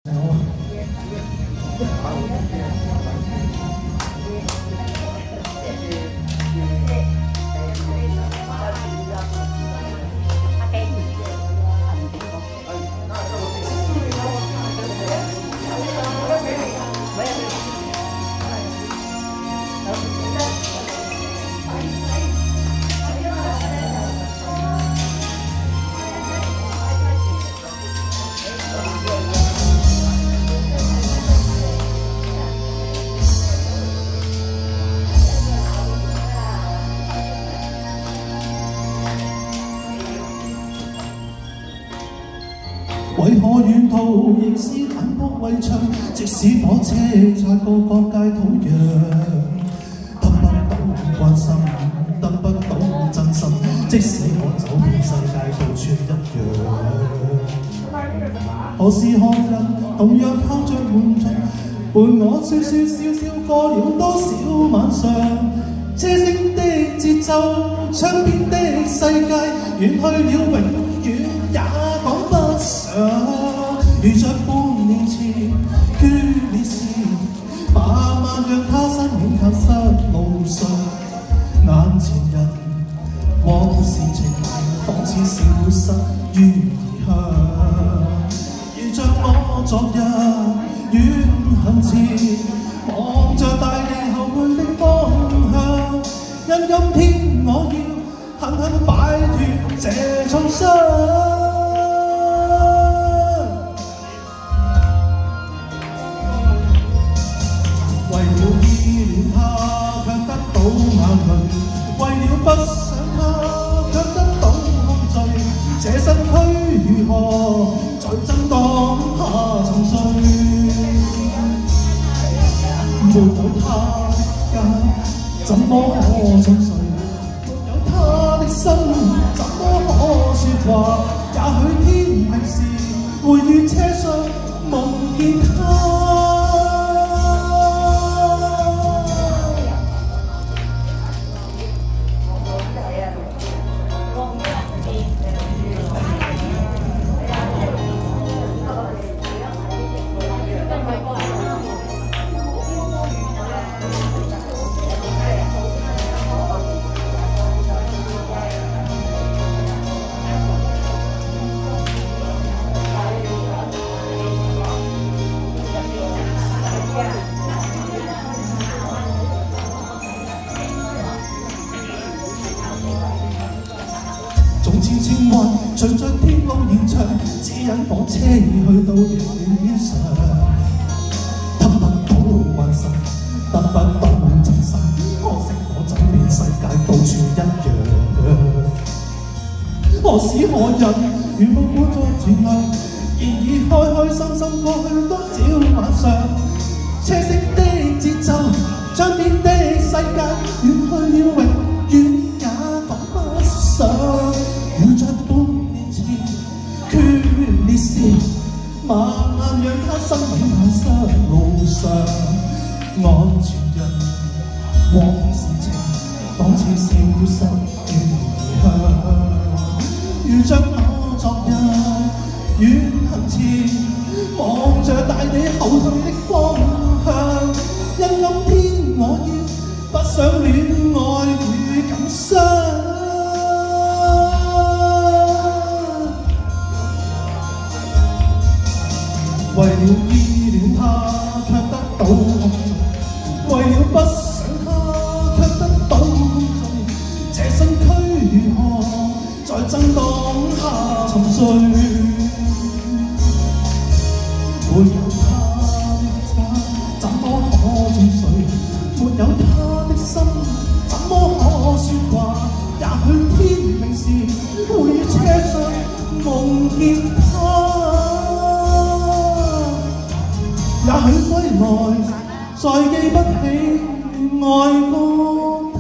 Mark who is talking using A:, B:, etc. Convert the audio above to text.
A: 為何沿途亦是淡薄圍牆？即使火車擦過各界土壤，得不到關心，得不到真心。即使我走遍世界，到處一樣。何時何人同樣靠着門窗，陪我説説笑笑過了多少晚上？車聲的節奏，窗邊的世界，遠去了永遠也講不上。如着半年前決裂時，慢慢讓他身影消失路上。眼前人往事情，仿似消失於異鄉。如像我昨日遠行前，望着大地後去的方向。因今天我要狠狠擺脫這創傷。為了依戀他，卻得到眼淚；為了不想他，卻得到空醉。這身軀如何在震盪下沉睡？沒有他的家，怎麼可終睡？沒有他的心，怎麼可說話？也許天明時會於車上夢見他。千千萬隨着天空延長，只因火車已去到遙遠上，得不到關心，得不到真心。可惜我走遍世界，到處一樣。何時何人如夢滿載前行，然而開開心心過去多少晚上。車聲的節奏，窗邊的世界，遠去了永遠也講不上。如在半年前決裂時，慢慢讓他身影消失路上。安全人往事情，仿似消失於異鄉。如像我昨日遠行前，望着大地後退的方向。因今天我要不想戀愛與感傷。為了依戀他，卻得到空醉；為了不想他，卻得到空醉。這身軀如何在震盪下沉睡？沒有他的家，怎麼可終睡？沒有他的心，怎麼可說話？也許天明時會於車上夢見他。也許歸來，再記不起愛過。